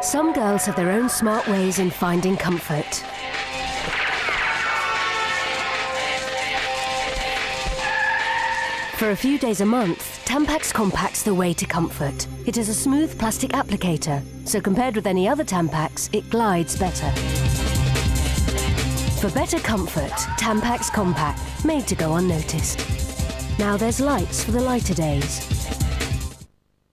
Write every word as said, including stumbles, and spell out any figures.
Some girls have their own smart ways in finding comfort. For a few days a month, Tampax Compact's the way to comfort. It is a smooth plastic applicator, so compared with any other Tampax, it glides better. For better comfort, Tampax Compact, made to go unnoticed. Now there's lights for the lighter days.